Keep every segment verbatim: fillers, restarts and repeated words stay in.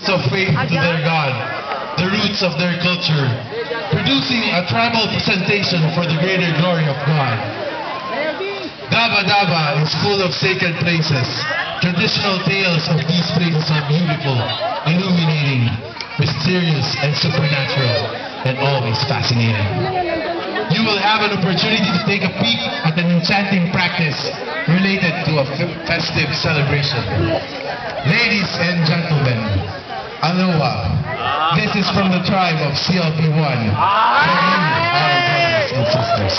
of faith to their God, the roots of their culture, producing a tribal presentation for the greater glory of God. Dava Dava is full of sacred places. Traditional tales of these places are beautiful, illuminating, mysterious, and supernatural, and always fascinating. You will have an opportunity to take a peek at an enchanting practice related to a festive celebration. Ladies and gentlemen, aloha. This is from the tribe of C L P one. For you, our brothers and sisters.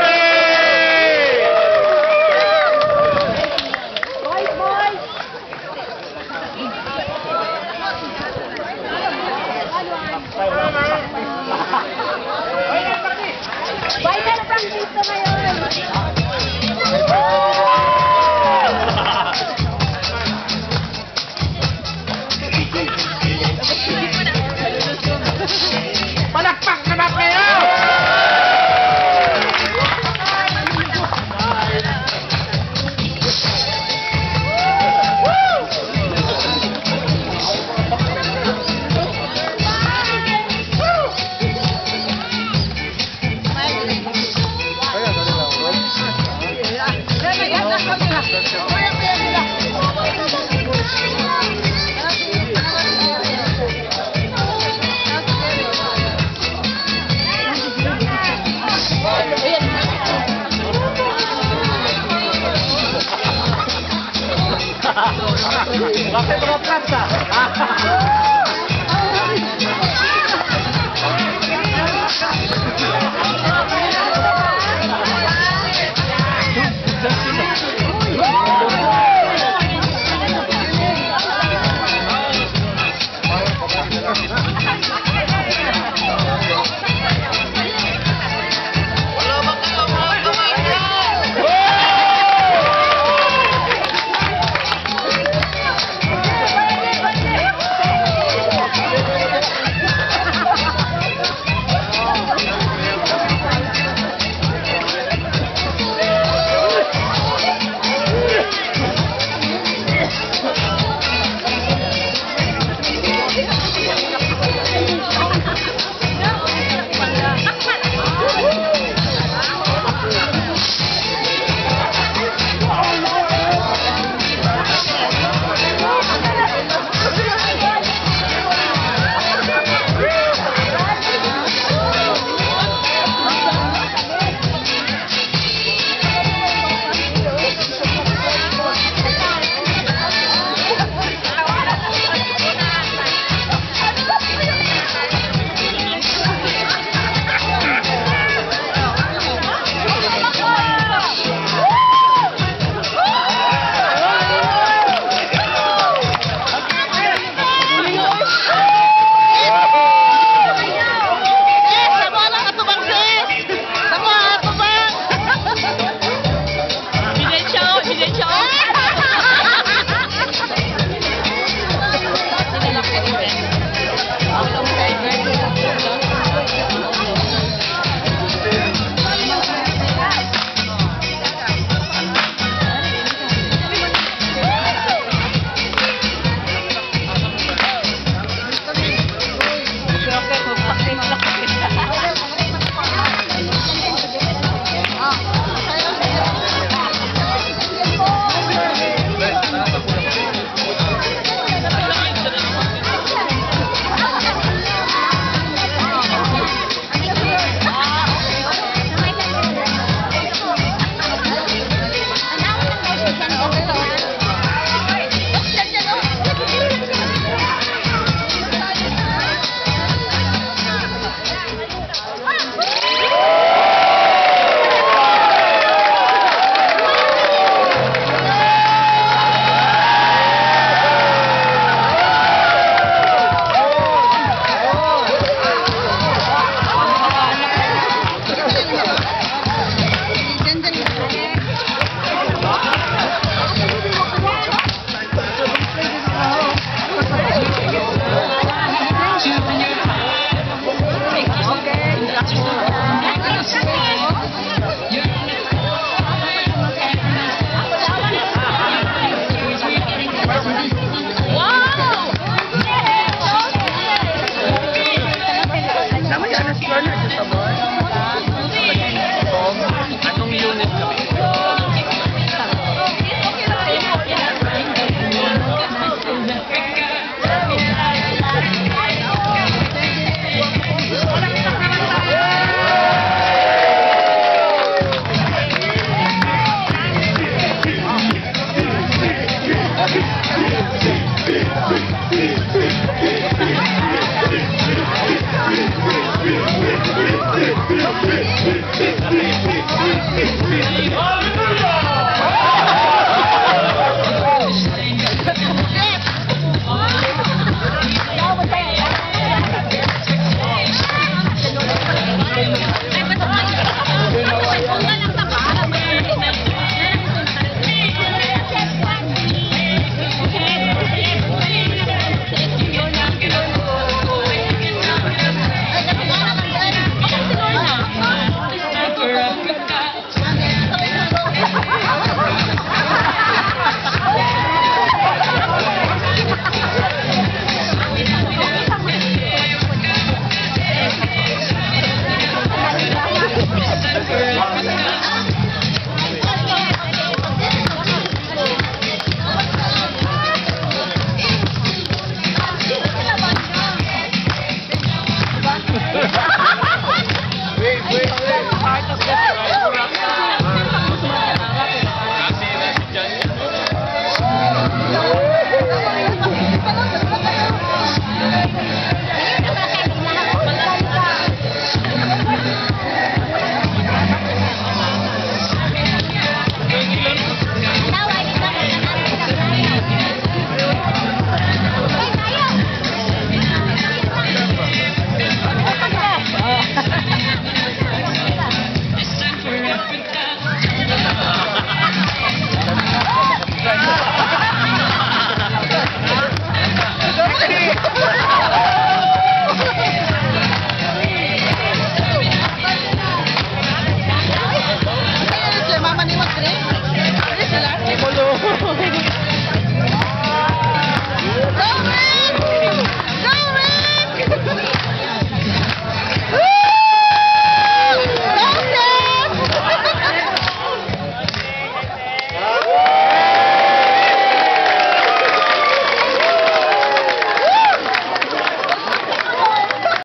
Baita na practice na ngayon. Palakpak na ba kayo? Bakit mga plata?